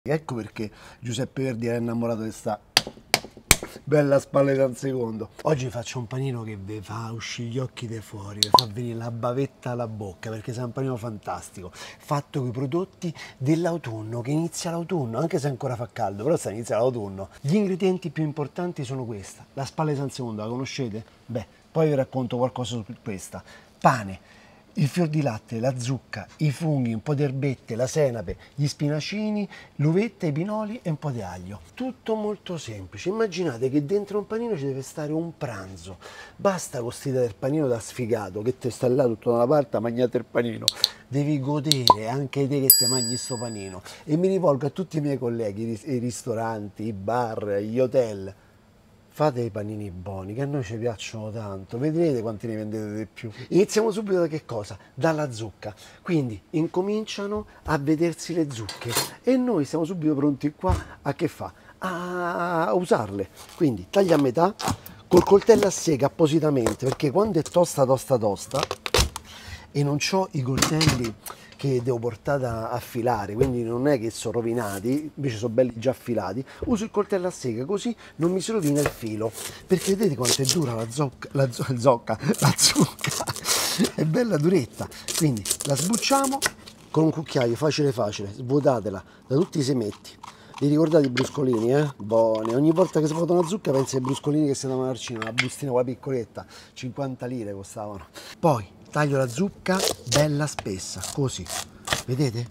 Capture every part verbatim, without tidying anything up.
Ecco perché Giuseppe Verdi era innamorato di sta bella spalla di San Secondo. Oggi faccio un panino che vi fa uscire gli occhi di fuori, vi fa venire la bavetta alla bocca, perché è un panino fantastico, fatto con i prodotti dell'autunno, che inizia l'autunno, anche se ancora fa caldo, però sta inizia l'autunno. Gli ingredienti più importanti sono questa, la spalla di San Secondo, la conoscete? Beh, poi vi racconto qualcosa su questa. Pane, il fior di latte, la zucca, i funghi, un po' di erbette, la senape, gli spinacini, l'uvetta, i pinoli e un po' di aglio. Tutto molto semplice. Immaginate che dentro un panino ci deve stare un pranzo. Basta con quest'idea del panino da sfigato, che te sta là tutto da una parte a mangiare il panino. Devi godere anche te che te mangi sto panino. E mi rivolgo a tutti i miei colleghi, i ristoranti, i bar, gli hotel. Fate i panini buoni, che a noi ci piacciono tanto, vedrete quanti ne vendete di più. Iniziamo subito da che cosa? Dalla zucca. Quindi incominciano a vedersi le zucche e noi siamo subito pronti qua a che fa? A usarle. Quindi taglia a metà, col coltello a sega appositamente, perché quando è tosta tosta tosta e non ho i coltelli che devo portare a affilare, quindi non è che sono rovinati, invece sono belli già affilati, uso il coltello a sega così non mi si rovina il filo, perché vedete quanto è dura la zocca, la zocca, la zucca, è bella duretta, quindi la sbucciamo con un cucchiaio, facile facile, svuotatela da tutti i semetti. Vi ricordate i bruscolini, eh? Buoni. Ogni volta che si vota una zucca pensi ai bruscolini che si davano al cinema, una bustina quella piccoletta, cinquanta lire costavano. Poi taglio la zucca bella spessa, così. Vedete?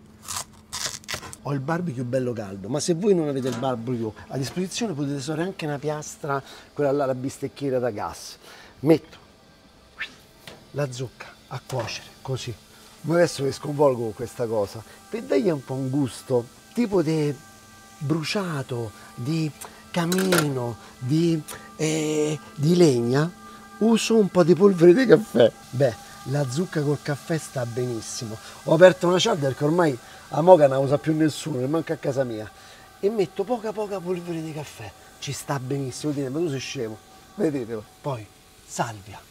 Ho il barbecue bello caldo, ma se voi non avete il barbecue a disposizione potete usare anche una piastra, quella là, la bistecchiera da gas. Metto la zucca a cuocere, così. Ma adesso vi sconvolgo con questa cosa, per dargli un po' un gusto, tipo di bruciato, di camino, di, eh, di legna, uso un po' di polvere di caffè. Beh, la zucca col caffè sta benissimo. Ho aperto una cialda perché ormai a moca non la usa più nessuno, neanche a casa mia. E metto poca poca polvere di caffè. Ci sta benissimo, dite, ma tu sei scemo. Vedetelo. Poi, salvia.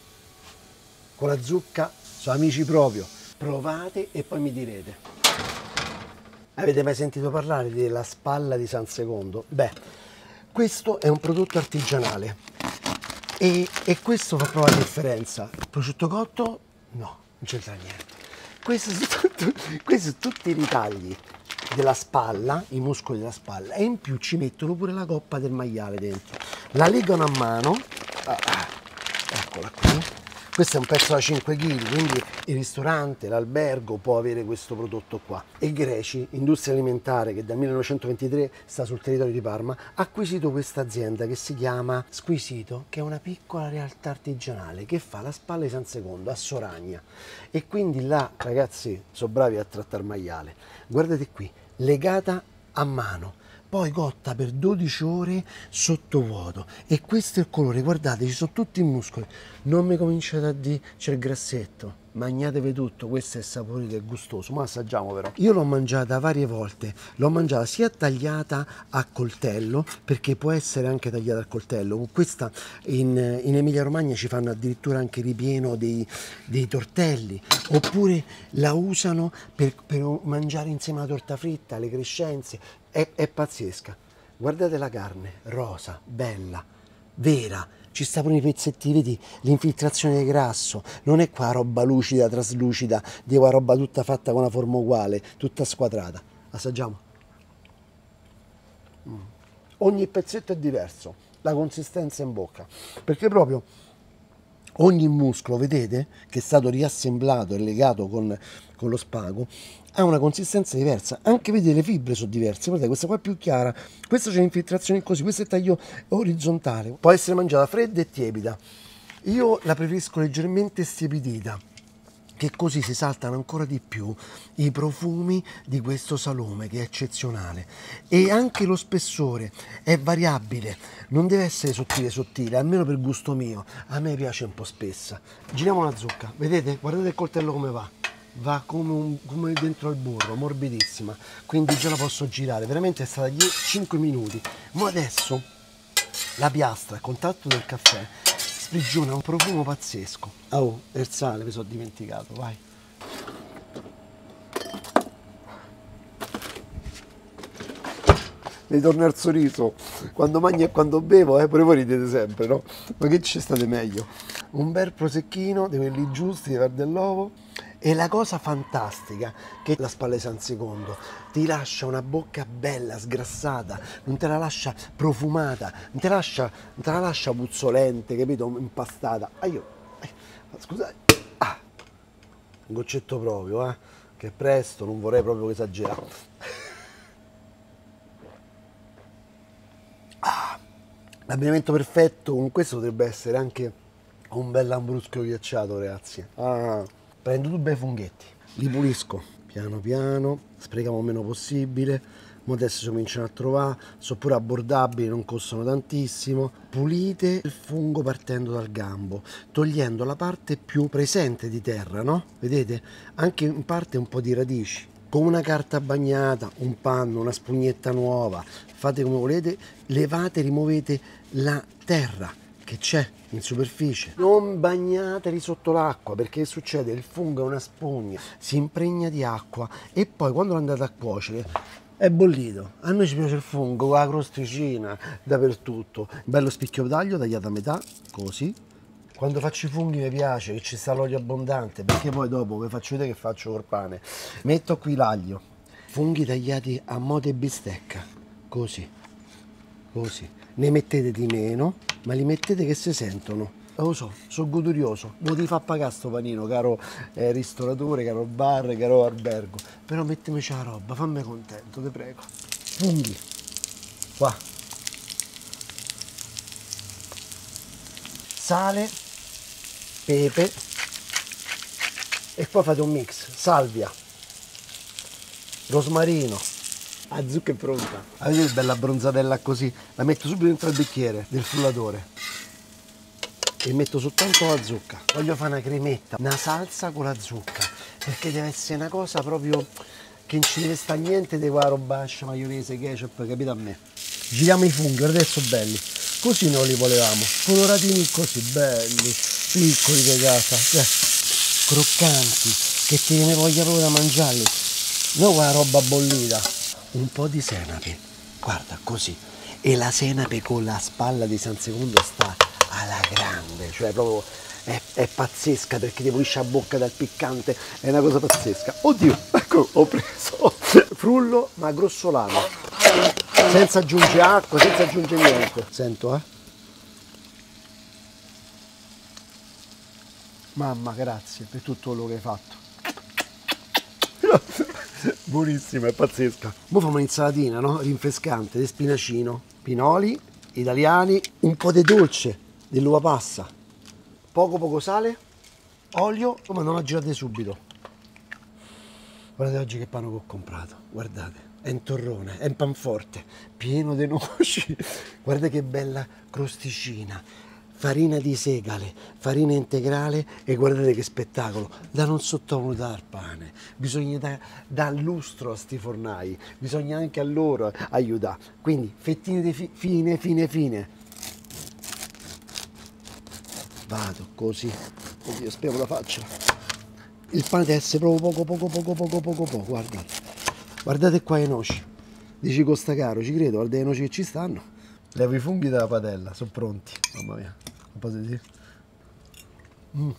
Con la zucca, sono amici proprio. Provate e poi mi direte. Avete mai sentito parlare della spalla di San Secondo? Beh, questo è un prodotto artigianale e, e questo fa proprio la differenza. Prosciutto cotto? No, non c'entra niente. Questi sono, tutti, questi sono tutti i ritagli della spalla, i muscoli della spalla, e in più ci mettono pure la coppa del maiale dentro. La legano a mano, ah, eccola qui. Questo è un pezzo da cinque chili, quindi il ristorante, l'albergo può avere questo prodotto qua. E Greci, industria alimentare che dal millenovecentoventitré sta sul territorio di Parma, ha acquisito questa azienda che si chiama Squisito, che è una piccola realtà artigianale che fa la spalla di San Secondo a Soragna. E quindi là, ragazzi, sono bravi a trattare maiale. Guardate qui, legata a mano. Poi cotta per dodici ore sotto vuoto e questo è il colore, guardate, ci sono tutti i muscoli, non mi cominciate a dire c'è il grassetto, mangiatevi tutto, questo è saporito e gustoso, ma assaggiamo però. Io l'ho mangiata varie volte, l'ho mangiata sia tagliata a coltello, perché può essere anche tagliata al coltello, con questa in, in Emilia Romagna ci fanno addirittura anche ripieno dei, dei tortelli, oppure la usano per, per mangiare insieme alla torta fritta, alle crescenze. È, è pazzesca. Guardate la carne, rosa, bella, vera, ci sta pure i pezzetti, vedi l'infiltrazione di grasso, non è qua roba lucida, traslucida, di qua roba tutta fatta con una forma uguale, tutta squadrata. Assaggiamo. Mm. Ogni pezzetto è diverso, la consistenza in bocca, perché proprio ogni muscolo, vedete, che è stato riassemblato e legato con, con lo spago, ha una consistenza diversa, anche vedete le fibre sono diverse, guardate, questa qua è più chiara, questa c'è l'infiltrazione così, questo è il taglio orizzontale, può essere mangiata fredda e tiepida, io la preferisco leggermente stiepidita, che così si saltano ancora di più i profumi di questo salume che è eccezionale, e anche lo spessore è variabile, non deve essere sottile sottile, almeno per gusto mio, a me piace un po' spessa. Giriamo la zucca, vedete, guardate il coltello come va. Va come, un, come dentro al burro, morbidissima, quindi già la posso girare, veramente è stata cinque minuti. Ma adesso la piastra a contatto del caffè sprigiona un profumo pazzesco. Oh, il sale mi sono dimenticato, vai. mi torna il sorriso. Quando mangio e quando bevo, eh, pure voi ridete sempre, no? Ma che ci state meglio? Un bel prosecchino, di quelli giusti, di verde dell'uovo. E la cosa fantastica che la spalla di San Secondo ti lascia una bocca bella, sgrassata, non te la lascia profumata, non te la lascia, non te la lascia puzzolente, capito? Impastata. Ah, io, eh, scusate, ah, un goccetto proprio, eh, che è presto, non vorrei proprio esagerare. Ah, l'abbinamento perfetto con questo potrebbe essere anche un bel lambrusco ghiacciato, ragazzi. Ah, prendo due bei funghetti, li pulisco piano piano, sprechiamo meno possibile. Mo adesso si cominciano a trovare, sono pure abbordabili, non costano tantissimo. Pulite il fungo partendo dal gambo, togliendo la parte più presente di terra, no? Vedete? Anche in parte un po' di radici. Con una carta bagnata, un panno, una spugnetta nuova, fate come volete, levate, rimuovete la terra che c'è in superficie. Non bagnateli sotto l'acqua, perché succede? Il fungo è una spugna, si impregna di acqua e poi quando lo andate a cuocere è bollito. A noi ci piace il fungo con la crosticina dappertutto. Bello spicchio d'aglio tagliato a metà, così. Quando faccio i funghi mi piace che ci sta l'olio abbondante, perché poi dopo vi faccio vedere che faccio col pane. Metto qui l'aglio, funghi tagliati a mo' di bistecca, così, così. Ne mettete di meno, ma li mettete che si sentono. Lo so, sono godurioso, non ti fa pagare sto panino, caro eh, ristoratore, caro bar, caro albergo. Però metteteci la roba, fammi contento, ti prego. Funghi, qua. Sale, pepe e poi fate un mix, salvia, rosmarino, la zucca è pronta. Vedete che bella bronzatella così? La metto subito dentro il bicchiere del frullatore e metto soltanto la zucca. Voglio fare una cremetta, una salsa con la zucca, perché deve essere una cosa proprio che non ci deve stare niente di quella robascia, maionese, ketchup, capite a me? Giriamo i funghi, adesso belli. Così noi li volevamo, coloratini così, belli, piccoli di casa, cioè, croccanti, che ti viene voglia proprio da mangiarli, non quella roba bollita. Un po' di senape, guarda così, e la senape con la spalla di San Secondo sta alla grande, cioè proprio è, è pazzesca perché ti pulisce la bocca dal piccante, è una cosa pazzesca. Oddio, ecco, ho preso frullo ma grossolano. Senza aggiungere acqua, senza aggiungere niente. Sento, eh? Mamma, grazie per tutto quello che hai fatto. Buonissima, è pazzesca. Ora facciamo un'insalatina, no? Rinfrescante, di spinacino, pinoli italiani, un po' di dolce dell'uva passa, poco poco sale, olio, ma non la girate subito. Guardate oggi che pane che ho comprato, guardate. È un torrone, è un panforte, pieno di noci. Guarda che bella crosticina, farina di segale, farina integrale e guardate che spettacolo. Da non sottovalutare il pane, bisogna dare da lustro a sti fornai, bisogna anche a loro aiutare. Quindi fettine di fi fine, fine, fine. Vado così, oddio spero la faccia. Il pane deve essere proprio poco, poco, poco, poco, poco, poco, guardate. Guardate qua le noci, dici costa caro, ci credo, guardate le noci che ci stanno. Levo i funghi dalla padella, sono pronti, mamma mia, un po' di... Mm.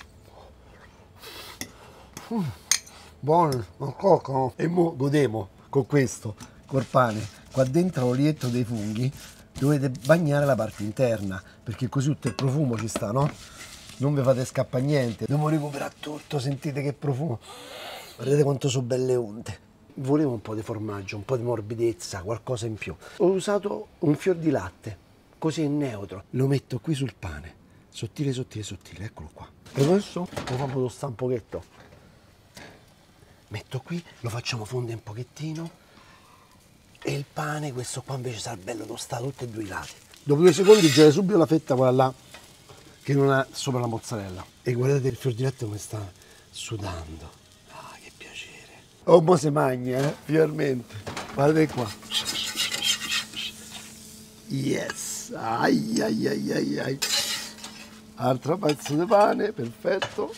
Mm. Buono, ma cocco. E mo godemo con questo, col pane. Qua dentro l'olietto dei funghi dovete bagnare la parte interna, perché così tutto il profumo ci sta, no? Non vi fate scappare niente, dobbiamo recuperare tutto, sentite che profumo. Guardate quanto sono belle unte. Volevo un po' di formaggio, un po' di morbidezza, qualcosa in più. Ho usato un fior di latte, così è neutro. Lo metto qui sul pane, sottile, sottile, sottile, eccolo qua. E adesso lo facciamo tostare un pochetto. Metto qui, lo facciamo fondere un pochettino. E il pane, questo qua invece sarà bello tostato tutti e due i lati. Dopo due secondi girate subito la fetta, quella là, che non ha sopra la mozzarella. E guardate il fior di latte come sta sudando. Oh, mo si mangia, eh, finalmente. Guardate qua. Yes. Ai, ai, ai, ai, ai. Altro pezzo di pane, perfetto.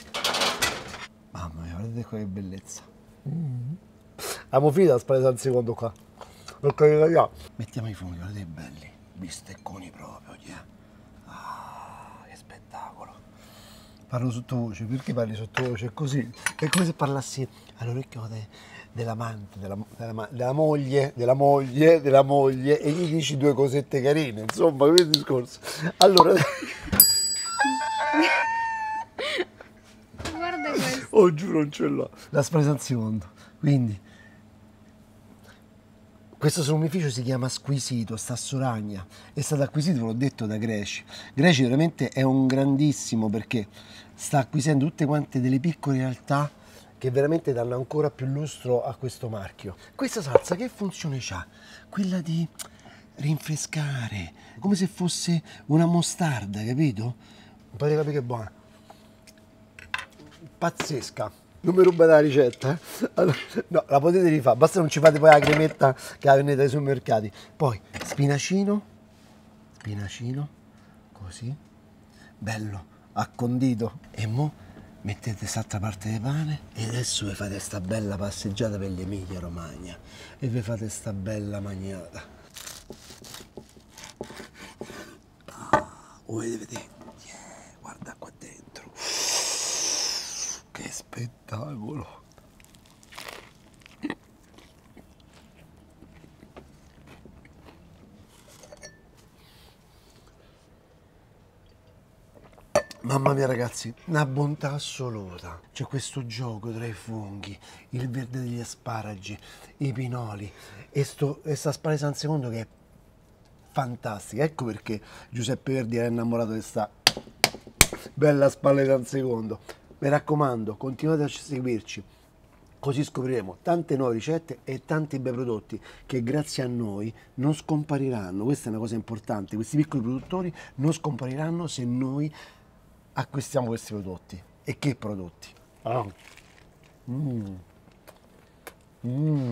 Mamma mia, guardate qua che bellezza. Mm. Amo finita la spalla di San Secondo qua. Mettiamo i funghi, guardate che belli, bistecconi proprio, yeah. Ah, che spettacolo. Parlo sottovoce, perché parli sottovoce? È così, è come se parlassi all'orecchio de, dell'amante, della, della, della moglie, della moglie, della moglie, e gli dici due cosette carine, insomma, questo discorso. Allora... Guarda questo. Oh, giuro, non ce l'ho. La Spalesa al secondo. Quindi, questo salumificio si chiama Squisito, sta a Soragna. È stato acquisito, ve l'ho detto, da Greci. Greci veramente è un grandissimo perché sta acquisendo tutte quante delle piccole realtà che veramente danno ancora più lustro a questo marchio. Questa salsa che funzione ha? Quella di rinfrescare, come se fosse una mostarda, capito? Non potete capire che è buona. Pazzesca. Non mi rubate la ricetta, eh? Allora, no, la potete rifare, basta non ci fate poi la cremetta che la vendete ai supermercati. Poi spinacino, spinacino, così, bello, accondito. E mo mettete quest'altra parte di pane e adesso vi fate sta bella passeggiata per l'Emilia Romagna e vi fate sta bella magnata. Ah, volete vedere? Yeah, guarda qua dentro. Che spettacolo! Mamma mia ragazzi, una bontà assoluta. C'è questo gioco tra i funghi, il verde degli asparagi, i pinoli e, sto, e sta Spalesa San Secondo che è fantastica. Ecco perché Giuseppe Verdi era innamorato di sta bella Spalesa San Secondo. Mi raccomando, continuate a seguirci, così scopriremo tante nuove ricette e tanti bei prodotti che grazie a noi non scompariranno. Questa è una cosa importante, questi piccoli produttori non scompariranno se noi acquistiamo questi prodotti. E che prodotti? Ah. Mm. Mm.